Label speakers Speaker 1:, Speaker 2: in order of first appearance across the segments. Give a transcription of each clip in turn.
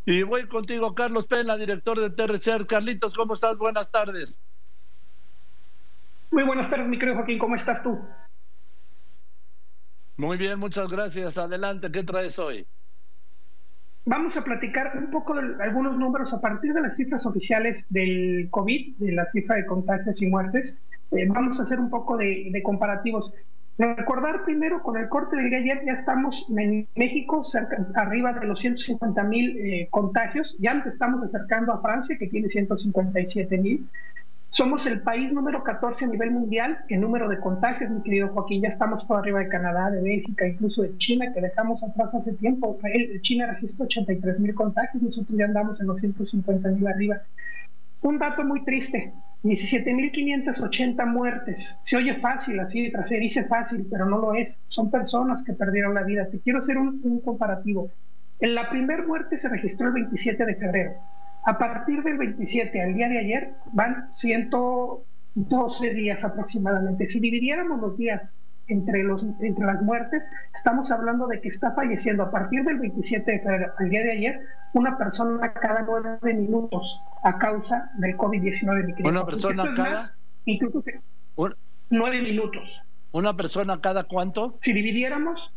Speaker 1: Y voy contigo, Carlos Pena, director de TRC. Carlitos, ¿cómo estás? Buenas tardes.
Speaker 2: Muy buenas tardes, mi querido Joaquín, ¿cómo estás tú?
Speaker 1: Muy bien, muchas gracias. Adelante, ¿qué traes hoy?
Speaker 2: Vamos a platicar un poco de algunos números a partir de las cifras oficiales del COVID, de la cifra de contagios y muertes. Vamos a hacer un poco de comparativos. Recordar primero, con el corte del día ayer, ya estamos en México arriba de los 150,000 contagios. Ya nos estamos acercando a Francia, que tiene 157,000. Somos el país número 14 a nivel mundial en número de contagios, mi querido Joaquín. Ya estamos por arriba de Canadá, de Bélgica, incluso de China, que dejamos atrás hace tiempo. China registró 83,000 contagios, nosotros ya andamos en los 150,000 arriba. Un dato muy triste, 17,580 muertes. Se oye fácil, así, se dice fácil, pero no lo es. Son personas que perdieron la vida. Te quiero hacer un comparativo. En la primera muerte se registró el 27 de febrero. A partir del 27 al día de ayer van 112 días aproximadamente. Si dividiéramos los días entre las muertes, estamos hablando de que está falleciendo a partir del 27 de febrero al día de ayer una persona cada 9 minutos a causa del COVID-19.
Speaker 1: ¿Una persona cada?
Speaker 2: Más, incluso 9 minutos.
Speaker 1: ¿Una persona cada cuánto?
Speaker 2: Si dividiéramos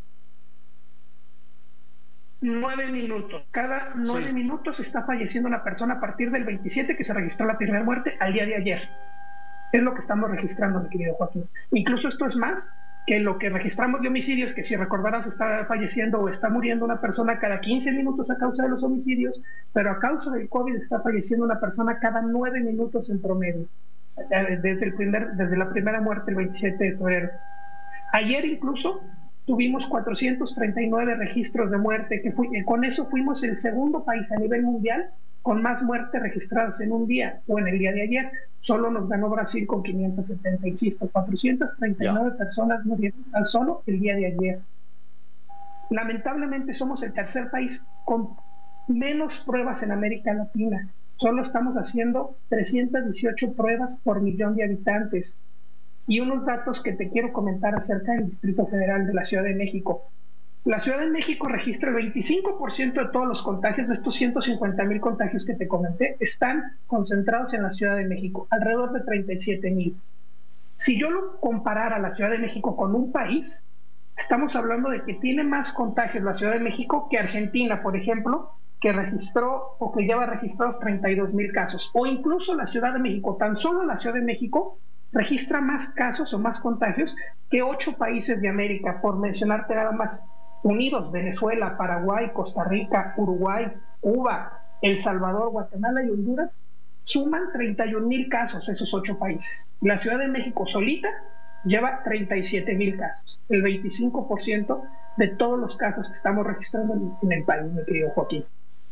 Speaker 2: 9 minutos. Cada 9 minutos está falleciendo una persona a partir del 27 que se registró la primera muerte al día de ayer. Es lo que estamos registrando, mi querido Joaquín. Incluso esto es más que lo que registramos de homicidios, que si recordarás está falleciendo o está muriendo una persona cada 15 minutos a causa de los homicidios, pero a causa del COVID está falleciendo una persona cada 9 minutos en promedio, desde la primera muerte el 27 de febrero. Ayer incluso tuvimos 439 registros de muerte, con eso fuimos el segundo país a nivel mundial con más muertes registradas en un día o en el día de ayer. Solo nos ganó Brasil con 570, insisto, 439 personas murieron tan solo el día de ayer. Lamentablemente somos el tercer país con menos pruebas en América Latina. Solo estamos haciendo 318 pruebas por millón de habitantes. Y unos datos que te quiero comentar acerca del Distrito Federal de la Ciudad de México. La Ciudad de México registra el 25% de todos los contagios. De estos 150,000 contagios que te comenté, están concentrados en la Ciudad de México, alrededor de 37,000. Si yo lo comparara a la Ciudad de México con un país, estamos hablando de que tiene más contagios la Ciudad de México que Argentina, por ejemplo, que registró o que lleva registrados 32,000 casos. O incluso la Ciudad de México, tan solo la Ciudad de México registra más casos o más contagios que 8 países de América, por mencionarte nada más: Unidos, Venezuela, Paraguay, Costa Rica, Uruguay, Cuba, El Salvador, Guatemala y Honduras. Suman 31,000 casos esos 8 países. La Ciudad de México solita lleva 37,000 casos, el 25% de todos los casos que estamos registrando en el país, mi querido Joaquín.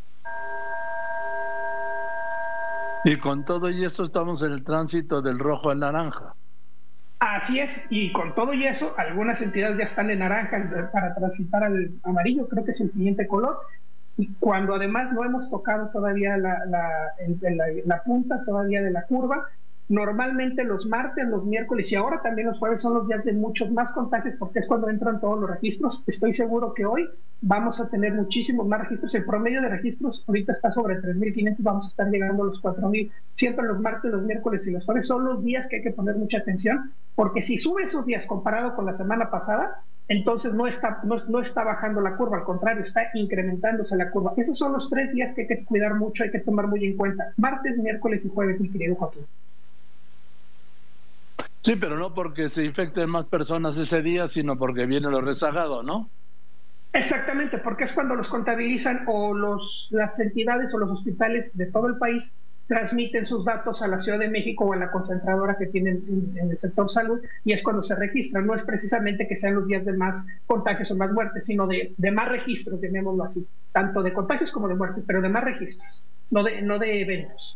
Speaker 1: Y con todo y eso estamos en el tránsito del rojo al naranja.
Speaker 2: Así es, y con todo y eso, algunas entidades ya están en naranja para transitar al amarillo, creo que es el siguiente color, y cuando además no hemos tocado todavía la punta todavía de la curva. Normalmente los martes, los miércoles y ahora también los jueves son los días de muchos más contagios, porque es cuando entran todos los registros. Estoy seguro que hoy vamos a tener muchísimos más registros. El promedio de registros ahorita está sobre 3,500, vamos a estar llegando a los 4,000. Siempre los martes, los miércoles y los jueves son los días que hay que poner mucha atención, porque si sube esos días comparado con la semana pasada, entonces no está bajando la curva, al contrario, está incrementándose la curva. Esos son los 3 días que hay que cuidar mucho, hay que tomar muy en cuenta: martes, miércoles y jueves, mi querido Joaquín.
Speaker 1: Sí, pero no porque se infecten más personas ese día, sino porque viene lo rezagado, ¿no?
Speaker 2: Exactamente, porque es cuando los contabilizan o las entidades o los hospitales de todo el país transmiten sus datos a la Ciudad de México o a la concentradora que tienen en el sector salud, y es cuando se registran. No es precisamente que sean los días de más contagios o más muertes, sino de más registros, llamémoslo así, tanto de contagios como de muertes, pero de más registros, no de eventos.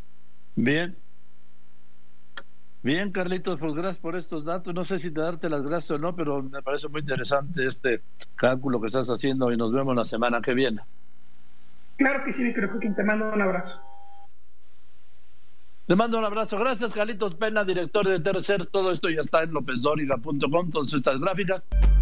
Speaker 1: Bien, Carlitos, pues gracias por estos datos. No sé si darte las gracias o no, pero me parece muy interesante este cálculo que estás haciendo y nos vemos la semana que viene.
Speaker 2: Claro que sí, mi querido Joaquín, te mando un abrazo.
Speaker 1: Te mando un abrazo. Gracias, Carlitos Pena, director de TRC. Todo esto ya está en lopezdoriga.com, todas estas gráficas.